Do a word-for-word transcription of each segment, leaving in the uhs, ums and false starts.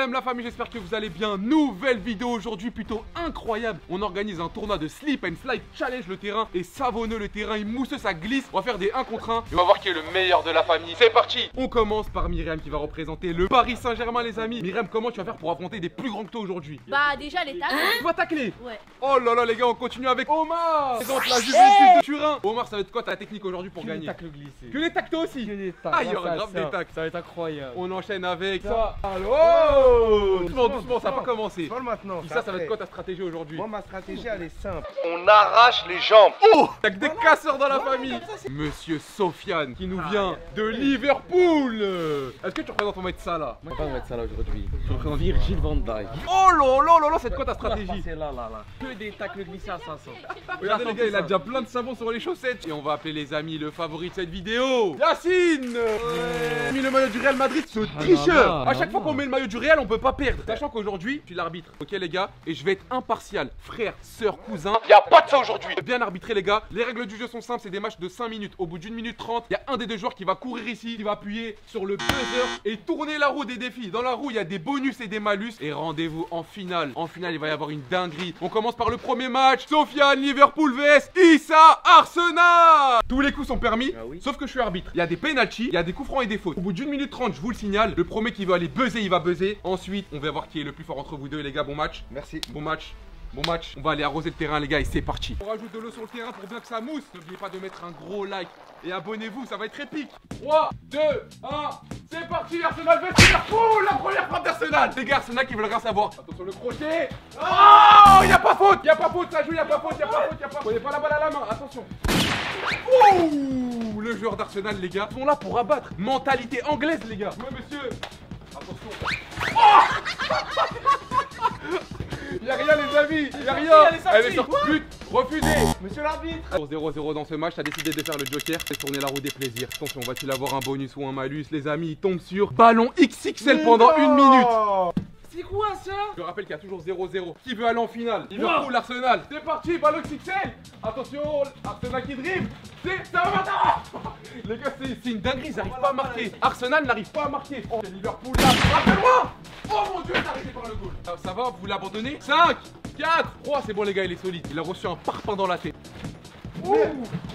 Myriam, la famille, j'espère que vous allez bien. Nouvelle vidéo aujourd'hui plutôt incroyable. On organise un tournoi de slip and slide challenge. Le terrain est savonneux, le terrain est mousseux, ça glisse. On va faire des un contre un et on va voir qui est le meilleur de la famille. C'est parti. On commence par Myriam qui va représenter le Paris Saint-Germain, les amis. Myriam, comment tu vas faire pour affronter des plus grands que toi aujourd'hui? Bah déjà les tacles. Tu vas tacler? Ouais. Oh là là les gars, on continue avec Omar. Présente la Juventus de Turin. Omar, ça va être quoi ta technique aujourd'hui pour que gagner? Les tacles glissés. Que les tacles toi aussi? Que les tacles. Ah, il y aura grave des tacles. Ça va être incroyable. On enchaîne avec ça. Allô. Oh, doucement, doucement, ça n'a pas commencé. Pas maintenant. Puis ça, ça va être quoi ta stratégie aujourd'hui? Moi, ma stratégie, elle est simple. On arrache les jambes. Oh, t'as que des casseurs dans la famille. Monsieur Sofiane qui nous vient de Liverpool. Est-ce que tu représentes, on va être ça là? Moi, je vais pas mettre ça là aujourd'hui. Je représente Virgil van Dijk. Oh là là là là, c'est quoi ta stratégie? C'est là, là, là. Que des tacles glissés à cinq cents. Regardez les gars, il a déjà plein de savon sur les chaussettes. Et on va appeler les amis le favori de cette vidéo, Yacine. Ouais. Mis le maillot du Real Madrid, ce Ah, tricheur. non, non, À chaque non, fois non. qu'on met le maillot du Real, on peut pas perdre. Sachant qu'aujourd'hui, je suis l'arbitre, ok les gars, et je vais être impartial, frère, sœur, cousin. Y a pas de ça aujourd'hui. Bien arbitrer les gars. Les règles du jeu sont simples, c'est des matchs de cinq minutes. Au bout d'une minute trente, il y a un des deux joueurs qui va courir ici, qui va appuyer sur le buzzer et tourner la roue des défis. Dans la roue, il y a des bonus et des malus. Et rendez-vous en finale. En finale, il va y avoir une dinguerie. On commence par le premier match. Sofiane, Liverpool vs Issa, Arsenal. Tous les coups sont permis, Ah oui. sauf que je suis arbitre. Il y a des penalties, il y a des coups francs et des fautes. Au bout d'une minute trente, je vous le signale. Le premier qui veut aller buzzer, il va buzzer. Ensuite, on va voir qui est le plus fort entre vous deux, les gars. Bon match. Merci. Bon match. Bon match, on va aller arroser le terrain les gars et c'est parti. On rajoute de l'eau sur le terrain pour bien que ça mousse. N'oubliez pas de mettre un gros like et abonnez-vous, ça va être épique. Trois, deux, un, c'est parti. Arsenal vs Liverpool, la première frappe d'Arsenal. Les gars, Arsenal qui veulent rien savoir. Attention le crochet. Oh, y a pas faute, y a pas faute, ça joue, y a pas faute, y a pas faute, y a pas faute. Prenez pas la balle à la main, attention. Ouh, le joueur d'Arsenal les gars sont là pour abattre. Mentalité anglaise les gars. Ouais monsieur. Attention. Y'a rien les amis, y'a rien. Elle est sortie. But, refusé. Monsieur l'arbitre. Pour zéro zéro dans ce match, t'as décidé de faire le joker et tourner la roue des plaisirs. Attention, va-t-il avoir un bonus ou un malus? Les amis, il tombe sur ballon X X L pendant une minute. C'est quoi ça? Je rappelle qu'il y a toujours zéro zéro. Qui veut aller en finale? Liverpool, Arsenal. C'est parti, ballon X X L. Attention, Arsenal qui dribble. C'est ça va maintenant. Les gars, c'est une dinguerie, ils n'arrivent pas à marquer. Arsenal n'arrive pas à marquer. Oh, c'est Liverpool là. Rappelle-moi. Oh mon dieu, t'as arrêté par le goal. Ça, ça va, vous l'abandonnez? Cinq, quatre, trois, c'est bon les gars, il est solide. Il a reçu un parpaing dans la tête. Ouh. Et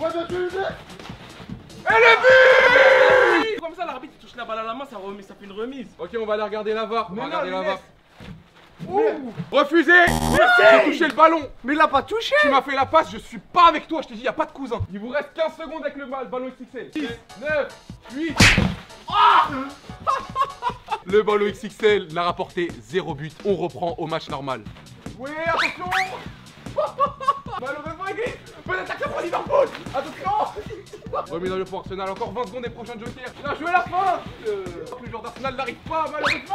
le but. Comme ça, l'arbitre touche la balle à la main, ça, remet, ça fait une remise. Ok, on va aller regarder la V A R. On va Mais regarder non, la V A R. Mais- Ouh. Refusé. J'ai touché le ballon. Mais il l'a pas touché. Tu m'as fait la passe, je suis pas avec toi, je t'ai dit, y a pas de cousin. Il vous reste quinze secondes avec le bal- ballon X X L. six, neuf, huit. Ah. Le ballon X X L n'a rapporté zéro but. On reprend au match normal. Oui, attention. Malheureusement, il glisse. Peut-être attaque pour Liverpool. Attention. Remis dans le pour Arsenal, encore vingt secondes des prochains jokers. Il a joué la fin. euh, Le joueur d'Arsenal n'arrive pas, malheureusement.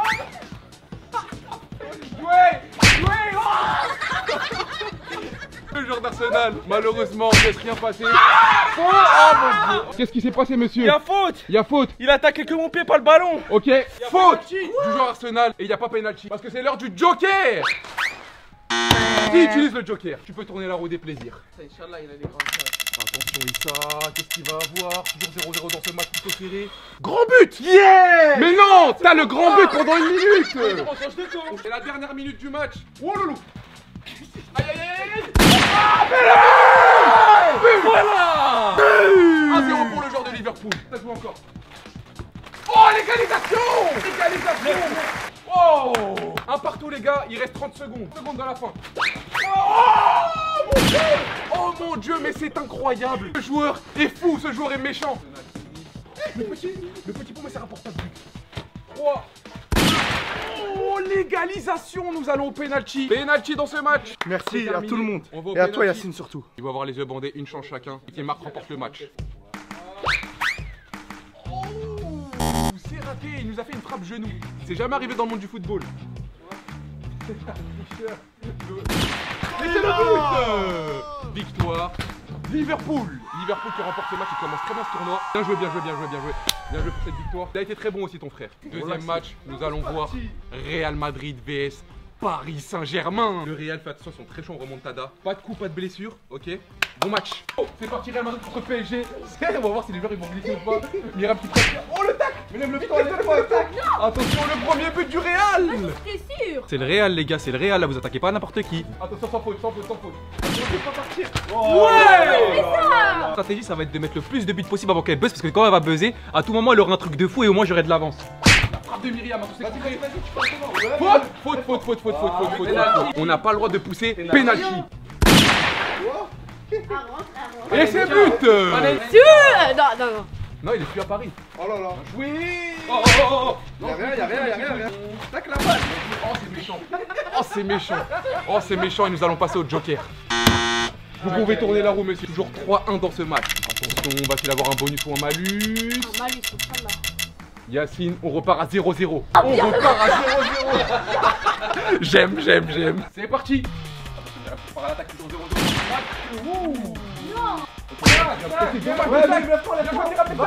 Jouez. Jouez. Oh. Le joueur d'Arsenal, malheureusement, ne laisse rien passer. Oh, oh mon dieu. Qu'est-ce qui s'est passé, monsieur? Il y a faute. Il y a faute. Il attaque que mon pied, pas le ballon. Ok, faute du joueur Arsenal et il n'y a pas penalty parce que c'est l'heure du joker. Qui utilise le joker? Tu peux tourner la roue des plaisirs. Inch'Allah, il a des grandes chances. Attention Issa, qu'est-ce qu'il va avoir? Toujours zéro zéro dans ce match plutôt serré. Grand but! Yeah! Mais non! T'as le grand but pendant une minute! C'est la dernière minute du match. Oh loulou! Aïe aïe aïe aïe! Ah, mais le but! Voilà! un zéro pour le joueur de Liverpool. Ça joue encore. Oh, l'égalisation! Égalisation! Oh! Un partout les gars, il reste trente secondes. secondes dans la fin. Oh mon dieu! Oh mon dieu, mais c'est incroyable! Ce joueur est fou, ce joueur est méchant! Le petit, le petit pont, mais ça rapporte pas de but. trois. Oh, l'égalisation! Nous allons au penalty. Penalty dans ce match. Merci C'est à terminé. tout le monde. On va au Et à toi, penalty. Yacine, surtout. Il va avoir les yeux bandés, une chance chacun. Et qui marque remporte le match. Oh, c'est raté, il nous a fait une frappe genou. C'est jamais arrivé dans le monde du football. Et c'est le but! Victoire. Liverpool. Liverpool qui remporte ce match, il commence très bien ce tournoi. Bien joué, bien joué, bien joué, bien joué. Bien joué pour cette victoire. Il a été très bon aussi ton frère. Deuxième match, nous allons voir Real Madrid vs Paris Saint-Germain. Le Real fait attention, ils sont très chauds en remontada. Pas de coup, pas de blessure, ok. Bon match. Oh, c'est parti Real Madrid contre P S G. On va voir si les joueurs ils vont glisser ou pas. Myriam qui prend. Oh le tac. Mais lève le pied, attention, le premier but du Real. T'es sûr? C'est le Real, les gars, c'est le Real là, vous attaquez pas n'importe qui. Attention, sans faute, sans faute, sans faute. Attention, je vais pas partir. Ouais. Ça. La stratégie, ça va être de mettre le plus de buts possible avant qu'elle buzz, parce que quand elle va buzzer, à tout moment elle aura un truc de fou et au moins j'aurai de l'avance. La frappe de Myriam, attention, c'est vas-y, vas-y, tu passes devant. Faute, faute, faute, faute, faute, faute, faute, faute, faute. On n'a pas le droit de pousser penalty. Et c'est but. Sûr? Non, non, non. Non, il est plus à Paris. Oh là là. Oui. Oh oh oh oh. Y'a rien, y'a rien, y'a rien, rien. Tac la balle. Oh, c'est méchant. Oh, c'est méchant. Oh, c'est méchant et nous allons passer au Joker. Vous pouvez tourner la roue, monsieur. Toujours trois un dans ce match. Attention, va-t-il avoir un bonus ou un malus? Un malus, Inch'Allah. Yacine, on repart à zéro zéro. Ah, On bien. repart à zéro zéro. J'aime, j'aime, j'aime. C'est parti. On part à l'attaque, toujours zéro zéro. Non. Ouais, mec, lève toi, lève toi.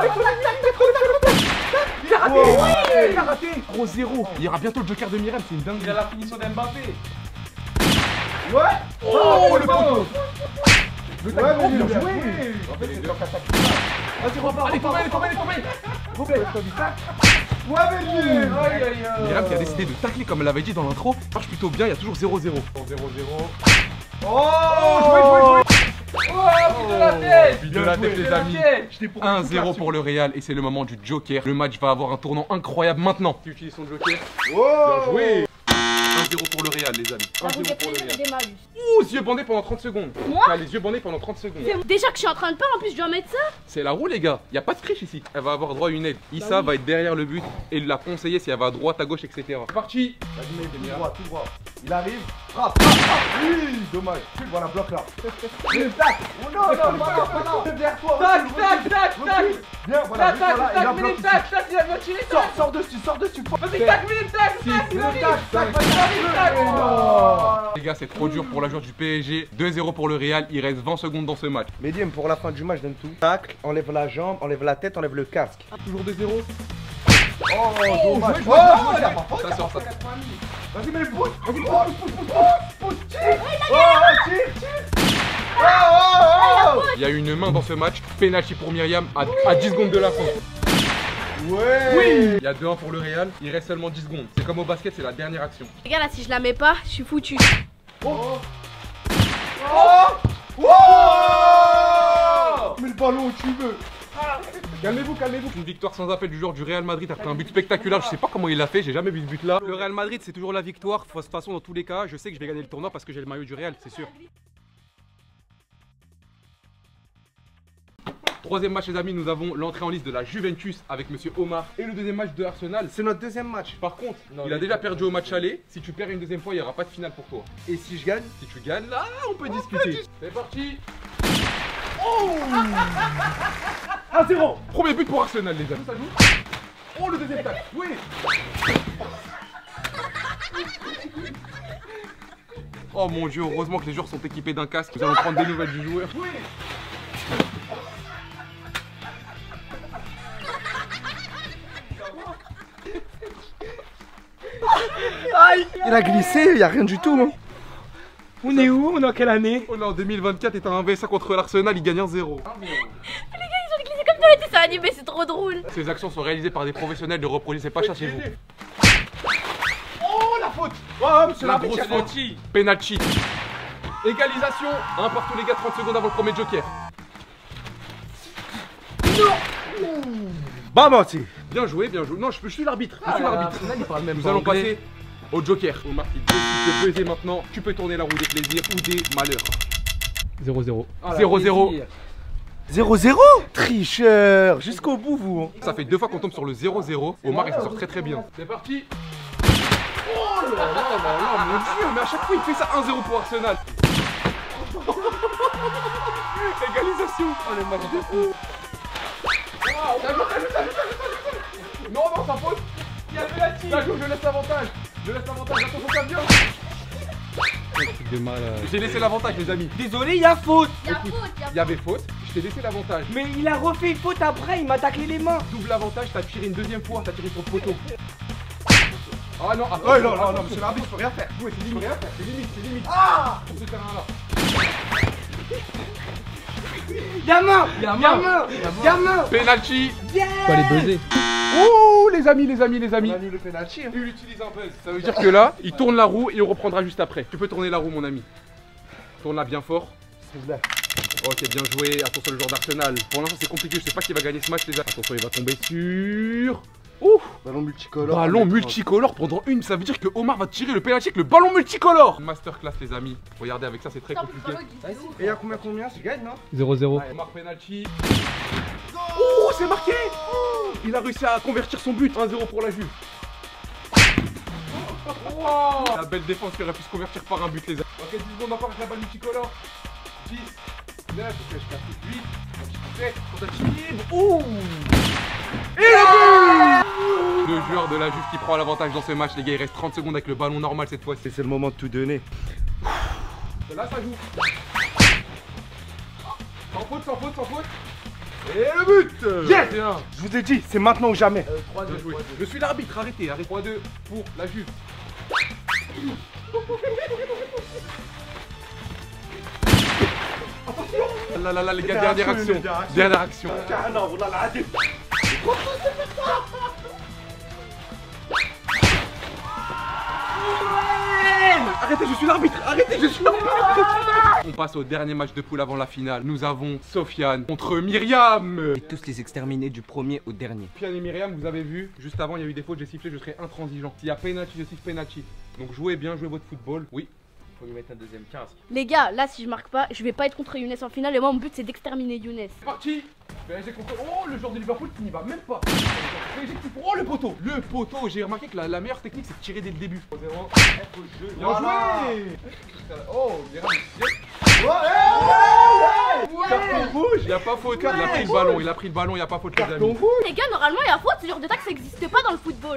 Il a raté. Il a raté. zéro zéro. Il y aura bientôt le Joker de Myriam, c'est une dingue. Il a la finition d'Mbappé. Ouais. Oh, le poteau. Le Ouais, tac, mais bien bien joué. joué. En fait, c'est leur attaque. Vas-y, repars. Allez, tombez, allez, tombez, allez, tombez. Ouais, mais bien. Aïe aïe aïe. Myriam qui a décidé de tacler comme elle l'avait dit dans l'intro, marche plutôt bien, il y a toujours zéro zéro. zéro zéro. Oh, joué, joué, Oh, but de la tête. But de la tête, les amis. J'étais pour un zéro pour le Real et c'est le moment du Joker. Le match va avoir un tournant incroyable maintenant. Tu utilises son Joker. Oh. Bien joué. un zéro pour le Real, les amis. La un roue zéro des pour le plaisirs et Real. des malus. Ouh, yeux bandés pendant trente secondes. Moi? T'as les yeux bandés pendant trente secondes. C'est- Déjà que je suis en train de perdre, en plus je dois mettre ça. C'est la roue, les gars. Y a pas de triche ici. Elle va avoir droit à une aide. Issa va être derrière le but et la conseiller si elle va à droite, à gauche, et cetera. C'est parti. Vas-y, mec, tout droit, tout droit. Il arrive. Frappe, frappe, frappe. Oui, dommage. Voilà, bloc là. Mais tac. Oh non, non, pas là, pas là. Derrière toi. Tac, tac, tac, tac. Viens, voilà. Tac, viens, tac, voilà, il a tac, bloqué Milim, ici. tac, tac, il a bien tiré. Sors, sors dessus, sors dessus. Vas-y, tac, Milim, tac, tac, il arrive. Tac, tac, Tac, tac, tac. tac. Les gars, c'est trop dur pour la joueur du P S G. deux zéro pour le Real. Il reste vingt secondes dans ce match. Médium pour la fin du match, donne tout. Tacle, enlève la jambe, enlève la tête, enlève le casque. Toujours deux zéro. Oh, dommage. joué, joué, Oh, joué, il a pas faute. Ça sort, ça. Vas-y, mais pousse. Vas-y, pousse, pousse, pousse, pousse, pousse, tire. Oh, oh, tire, tire. Oh, oh, oh. Il y a une main dans ce match. Penalty pour Myriam à, à dix secondes de la fin. Ouais. Oui. Il y a deux un pour le Real. Il reste seulement dix secondes. C'est comme au basket, c'est la dernière action. Les gars, là, si je la mets pas, je suis foutu. Oh. Oh. Mets le ballon où tu veux. Calmez-vous, calmez-vous. Une victoire sans appel du joueur du Real Madrid après un but spectaculaire. Je sais pas comment il l'a fait, j'ai jamais vu ce but là. Le Real Madrid, c'est toujours la victoire. De toute façon, dans tous les cas, je sais que je vais gagner le tournoi parce que j'ai le maillot du Real, c'est sûr. Troisième match, les amis, nous avons l'entrée en liste de la Juventus avec monsieur Omar. Et le deuxième match de Arsenal. C'est notre deuxième match. Par contre, Non, il a mais- déjà perdu au match aller. Si tu perds une deuxième fois, il n'y aura pas de finale pour toi. Et si je gagne? Si tu gagnes, là, on peut discuter. C'est parti. un zéro. Premier but pour Arsenal, les amis. Ça joue. Oh, le deuxième tac. Oui. Oh mon dieu, heureusement que les joueurs sont équipés d'un casque. Nous allons prendre des nouvelles du joueur. Oui. Il a glissé, il y a rien du tout. Hein. On est où? On est en quelle année? On est en deux mille vingt-quatre et t'as un V S A contre l'Arsenal, il gagne un zéro. Les gars, ils ont glissé comme dans les dessins animés, c'est trop drôle. Ces actions sont réalisées par des professionnels, ne reproduisez pas ça chez vous. Oh la faute. Oh, monsieur La l'arbitre, grosse il a- faute. Penalty. Égalisation. Un partout les gars, trente secondes avant le premier joker. Bah menti. Bien joué, bien joué. Non, je, je suis l'arbitre. Je suis l'arbitre. il parle même Nous allons passer au joker. Omar, il décide de peser maintenant. Tu peux tourner la roue des plaisirs ou des malheurs. zéro zéro. zéro zéro. zéro zéro. Tricheur. Jusqu'au bout, vous. Hein. Ça fait deux fois qu'on tombe sur le zéro zéro. Omar, il s'en sort très très bien. C'est parti. Oh là là là là, mon dieu, mais à chaque fois il fait ça. un zéro pour Arsenal. Égalisation. Oh le match de fou. Non, non, ça faute. Il y a penalty. Ça joue, je laisse l'avantage. Je laisse l'avantage. Attention, ça vient. De mal. J'ai laissé l'avantage, les amis. Désolé, il y a faute. Y'a faute, y'a Il y avait faute. Je t'ai laissé l'avantage. Mais il a refait une faute après, il m'a taclé les mains. Double avantage, t'as tiré une deuxième fois. T'as tiré sur le poteau. Ah non, attends. Ouais, non, non, non, monsieur l'arbitre, je peux rien faire. Oui, c'est limite. C'est limite, c'est limite. Ah sur ce terrain-là. Y'a main. Y'a Y'a main. Y'a main. Penalty. Faut aller buzzer. Oh les amis, les amis, les amis. On a mis le penalty. Hein. Il utilise un buzz. Ça veut dire que là, il tourne la roue et on reprendra juste après. Tu peux tourner la roue, mon ami. Tourne-la bien fort. Ok, bien joué. Attention, le joueur d'Arsenal. Pour l'instant, c'est compliqué. Je sais pas qui va gagner ce match, les gars. Attention, il va tomber sur. Ouf. Ballon multicolore. Ballon multicolore pendant une. Ça veut dire que Omar va tirer le penalty avec le ballon multicolore. Masterclass, les amis. Regardez, avec ça, c'est très compliqué. Et y'a combien combien? Tu gagnes, non? zéro zéro. Omar penalty. Oh, c'est marqué. Oh, il a réussi à convertir son but. un zéro pour la Juve. Wow. La belle défense qui aurait pu se convertir par un but, les amis. Ok, dix secondes encore avec la balle multicolore. dix, neuf, ok, je casse huit, sept, tentative. Ouh. Et le but. Le joueur de la Juve qui prend l'avantage dans ce match, les gars. Il reste trente secondes avec le ballon normal cette fois-ci. C'est le moment de tout donner. Là, ça joue. Sans faute, sans faute, sans faute. Et le but. Yes. Je vous ai dit, c'est maintenant ou jamais. euh, trois deux. Je suis l'arbitre, arrêtez, arrêtez. trois deux pour la Juve. Attention. Là là là les gars, dernière action. Dernière action. Ah non, vous l'avez raté. Arrêtez, je suis l'arbitre. Arrêtez, je suis l'arbitre. On passe au dernier match de poule avant la finale. Nous avons Sofiane contre Myriam. Et tous les exterminés du premier au dernier. Sofiane et Myriam, vous avez vu, juste avant il y a eu des fautes, j'ai sifflé, je serai intransigeant. S'il y a penalty, je siffle penalty. Donc jouez bien, jouez votre football. Oui. Faut lui mettre un deuxième quinze. Les gars, là si je marque pas, je vais pas être contre Younes en finale et moi mon but c'est d'exterminer Younes. C'est parti. P S G contre... Oh, le joueur de Liverpool qui n'y va même pas. P S G qui... Oh, le poteau. Le poteau, j'ai remarqué que la, la meilleure technique c'est de tirer dès le début. zéro. Bien Voilà. joué. Oh, Myriam. Carton rouge. Il n'y a pas faute, il a pris le ballon, il a pris le ballon, il n'y a pas faute les Carton amis. rouge. Les gars, normalement il y a faute, ce genre de taxe ça existe pas dans le football.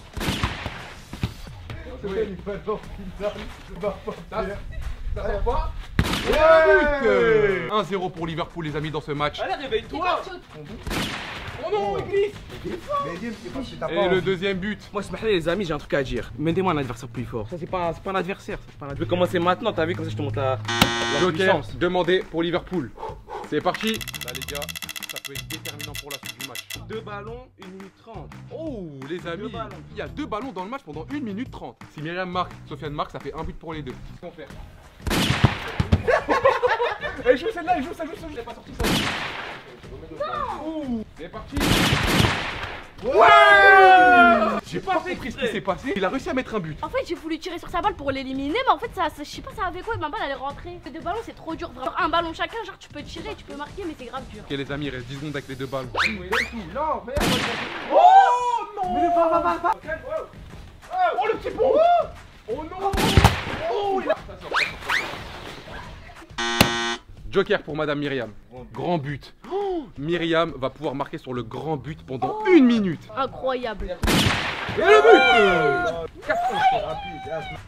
Oui. Ballon final. Je vais pas faire. Ça sort pas. Ouais. un zéro pour Liverpool les amis dans ce match. Allez, réveille-toi. Oh non, il glisse. Mais dis, c'est parce que t'as pas Et le envie. deuxième but. Moi, ce matin, les amis, j'ai un truc à dire. Mettez-moi un adversaire plus fort. Ça, c'est pas, c'est pas un adversaire. c'est Pas un adversaire. Je vais commencer maintenant, t'as vu, comme ça, je te montre la, la Joker puissance. demandé pour Liverpool. C'est parti. Là les gars, ça peut être déterminant pour la suite du match. Deux ballons, une minute trente. Oh les amis, ballons. il y a deux ballons dans le match pendant une minute trente. Si Myriam marque, Sofiane marque, ça fait un but pour les deux. Qu'est-ce qu'on fait? Elle joue celle-là, elle joue, ça joue, ça joue. Elle est pas sortie ça. Ouh. C'est parti. Ouais. J'ai pas compris ce qui s'est passé. Il a réussi à mettre un but. En fait j'ai voulu tirer sur sa balle pour l'éliminer mais en fait ça, ça- je sais pas ça avait quoi, ma balle elle est rentrée. Les deux ballons c'est trop dur, vraiment. Un ballon chacun, genre tu peux tirer, tu peux marquer mais c'est grave dur. Ok les amis, il reste dix secondes avec les deux ballons. Non, mais. Oh non. Mais va, va, va, va. Oh le petit pont. Oh non. Oh il a... Ça sort, ça sort, ça sort. Joker pour Madame Myriam. Grand but. Oh, Myriam va pouvoir marquer sur le grand but pendant une minute. Incroyable. Et le but. quatre ans, c'est rapide.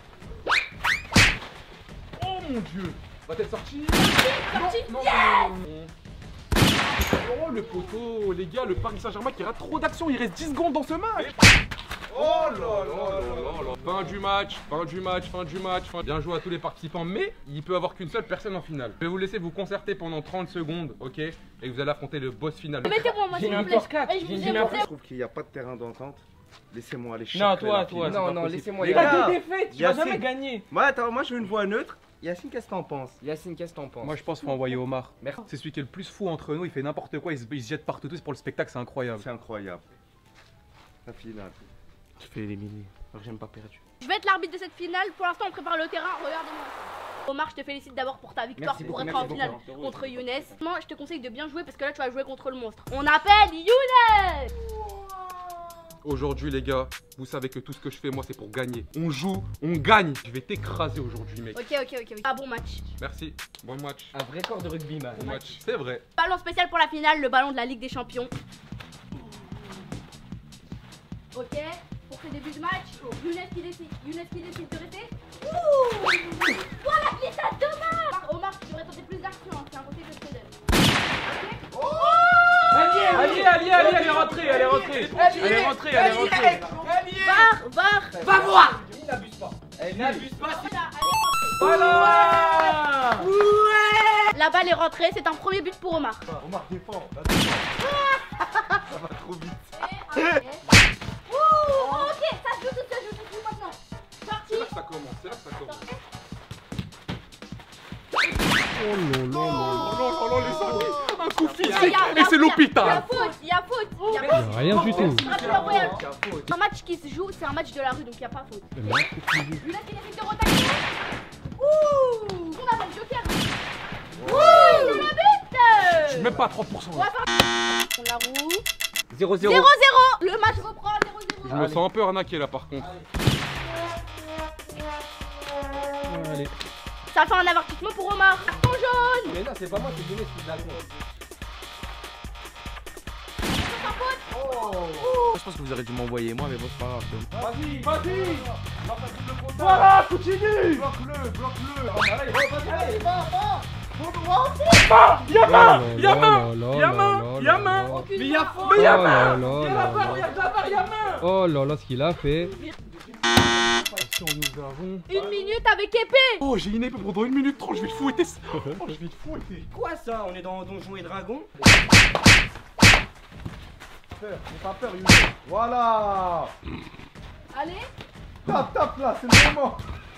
Oh mon dieu. Va-t-elle sortir? Sorti. Non, non, non, non. Oh le poteau, les gars, le Paris Saint-Germain qui rate trop d'actions, il reste dix secondes dans ce match. Oh là là là là. Fin du match, fin du match, fin du match. Fin... Bien joué à tous les participants, mais il peut avoir qu'une seule personne en finale. Je vais vous laisser vous concerter pendant trente secondes, ok? Et vous allez affronter le boss final. Mettez-moi moi J'ai s'il un vous plaît. encore quatre, Eh, je j'ai vous une ai encore montré. Je trouve qu'il n'y a pas de terrain d'entente. Laissez-moi aller Non, chercher toi, la toi. finale. Non, non, laissez-moi Les y aller. gars, T'as deux défaites, tu vas Yacine. jamais gagner. Moi, attends, moi je veux une voix neutre. Yacine, qu'est-ce que t'en penses? Yacine, qu'est-ce que t'en penses? Moi je pense qu'il faut envoyer Omar. Merci. C'est celui qui est le plus fou entre nous, il fait n'importe quoi, il se, il se jette partout, c'est pour le spectacle, c'est incroyable. C'est incroyable. La finale. Je fais éliminer. Alors j'aime pas perdu. Je vais être l'arbitre de cette finale. Pour l'instant, on prépare le terrain. Regardez-moi. Omar, je te félicite d'abord pour ta victoire Merci pour beaucoup, être merci en finale beaucoup. contre Younes. Moi, je te conseille de bien jouer parce que là, tu vas jouer contre le monstre. On appelle Younes. Aujourd'hui les gars, vous savez que tout ce que je fais moi c'est pour gagner. On joue, on gagne. Je vais t'écraser aujourd'hui mec. Ok, ok, ok. ok. Ah, bon match. Merci, bon match. Un vrai corps de rugby, man. Bon match, c'est vrai. Ballon spécial pour la finale, le ballon de la Ligue des Champions. Ok, pour ce début de match, Younes qui décide, Younes qui décide de rester. Ouh, voilà glissade d'Omar. Omar, tu devrais tenter plus d'action, hein. C'est un conseil que je te donne. Allez, allez, allez, allez, elle est rentrée, elle est rentrée. Elle est rentrée, elle est rentrée. Var, var. Va voir. Il n'abuse pas. Elle n'abuse pas. Voilà, Voilà. allez, rentrée. La balle est rentrée, c'est un premier but pour Omar. Omar, défend. Là, défend. Ça va trop vite. Et un Ouh, ok, ça se joue tout, ça se joue tout, maintenant. Sorti. C'est là que ça commence, c'est là que ça commence. Oh là là là. Oh là là là, les amis, un coup Y a- physique y a- et y a- c'est y a- Y a l'hôpital. faute, il y a faute, il y a Y a faute. rien du tout. Rapide, incroyable. Un match qui se joue, c'est un match de la rue, donc il n'y a pas faute. Younes qui décide de retaquer. Ouh, on a pas le joker. Ouh, c'est le but. Je suis même pas à trente pour cent. On va faire on la roue. zéro zéro. zéro zéro. Le match reprend à zéro zéro. Je me sens un peu arnaqué là par contre. Allez. Ça fait un avertissement pour Omar. Carton jaune. Mais non, c'est pas moi, c'est Younes qui l'a fait. Je pense que vous aurez dû m'envoyer moi, mais bon, c'est pas grave. Vas-y, vas-y. Voilà, continue. Bloque-le, bloque-le. Allez, va, va. Y'a Oh main, là y'a là main, là y'a là main, là y'a là main. là. Mais y'a Oh mais y'a là main. là Y'a là la là barre, là. y'a la barre, y'a main. Oh là là, ce qu'il a fait. Si nous avons. Une minute avec épée. Oh, j'ai une épée pendant une minute trente, je vais le fouetter. Oh, je vais le fouetter. Quoi ça? On est dans Donjons et Dragons? Peur, n'aie pas peur, Younes. Voilà. Allez. Tape, tape là, c'est le moment.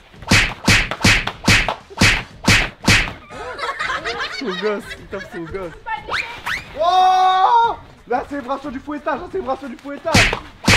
Son gosse, il tape son gosse. Oh, là c'est vibration du fouettage, là c'est vibration du fouettage.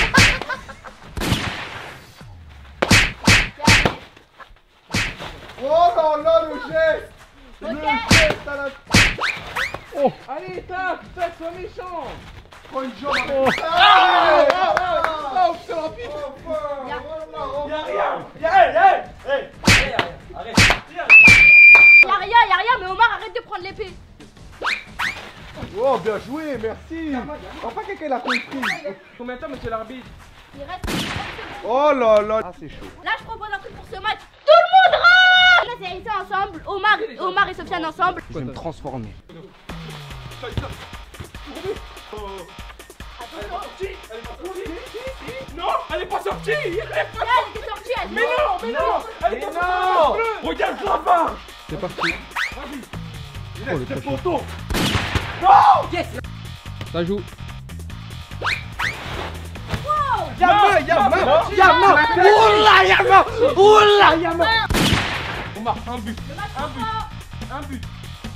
Oh là là, le geste. Le Ok. geste à la... Allez, tape, tape, sois méchant. Prends une jambe. Oh, Oh, c'est rapide. Y'a- Y'a rien. Y'a rien. Hey, hey, arrête. Tire. Y'a rien, y'a rien, mais Omar arrête de prendre l'épée. Oh, bien joué, merci. Enfin, quelqu'un l'a compris. Combien de temps, monsieur l'arbitre? Il reste trente secondes. Oh là là. Ah, c'est chaud. Là, je propose un truc pour ce match. Tout le monde rentre. Là, c'est ici ensemble. Omar, Omar et Sofiane ensemble. Je vais me transformer. Non, elle est pas sortie. Elle est pas- Là, elle était sortie. Elle Mais non, mais non. Elle est pas Mais sortie. non. Regarde la barre. C'est parti. Oh, le C'est cochon. poteau. Ça joue. Y'a main, y'a main, y'a main. Oula, y'a main. Oula, y'a main. On marque un but. Un but. Un but.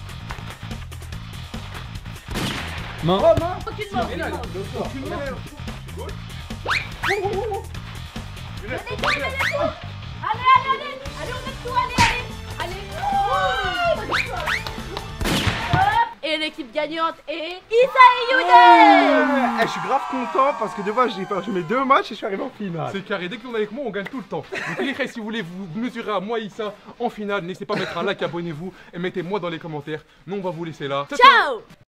Main. Oh, main. Aucune mort, aucune mort. Aucune main. Allez, allez, allez, allez, allez, allez, on met tout, allez, allez, allez. Hop. Et l'équipe gagnante est Issa et Younes. Eh, je suis grave content parce que de fois j'ai perdu mes deux matchs et je suis arrivé en finale. C'est carré, dès que l'on est avec moi, on gagne tout le temps. Donc les gars, si vous voulez vous mesurer à moi, Issa, en finale, n'hésitez pas à mettre un like, abonnez-vous et mettez-moi dans les commentaires. Nous, on va vous laisser là. Ciao.